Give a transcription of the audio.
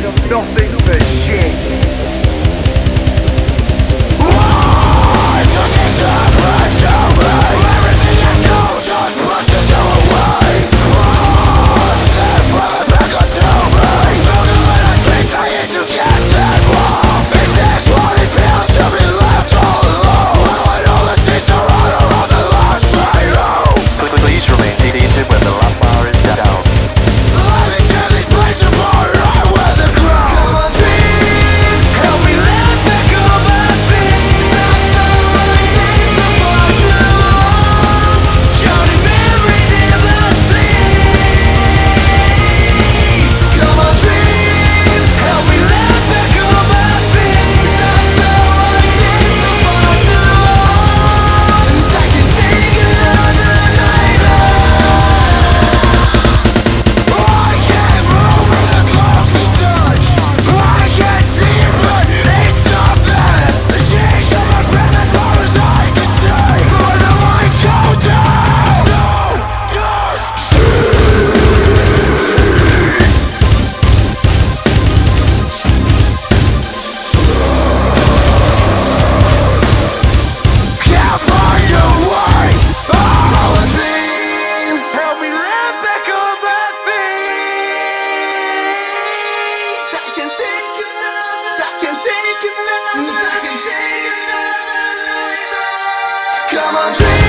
nothing but shit. Why does this happen to me? Everything I do just pushes you away. Step from the back onto me. Through the little dreams I need to get that wrong. Is this what it feels to be left all alone? When all the seats are right around the last train home. Please remain seated when the lap bar is down. Let me tear these places apart right where the ground. Come on dreams, help me let back all the things I felt like it's so far too long. Counting memories endlessly. Come on dreams, help me let back all the things I felt like it's so far too long. And I can take another night off. I can't move with a ghostly touch. I can't see it, but it's not there. The change of my breath as far as I can see. But when the lights go down, so does she. Can't find a way. All the dreams help me let back all my things. I can take another. I can take another. Come on, dream.